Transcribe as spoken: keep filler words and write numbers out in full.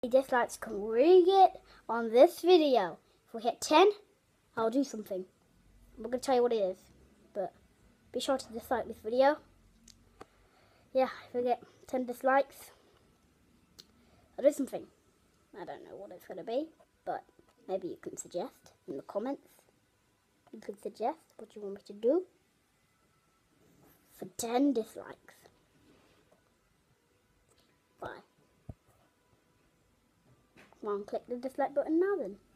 dislikes can we get on this video? If we hit ten, I'll do something. I'm not going to tell you what it is, but be sure to dislike this video. Yeah, if we get ten dislikes, I'll do something. I don't know what it's going to be, but maybe you can suggest in the comments. You can suggest what you want me to do for ten dislikes. Bye. Come on, click the dislike button now then.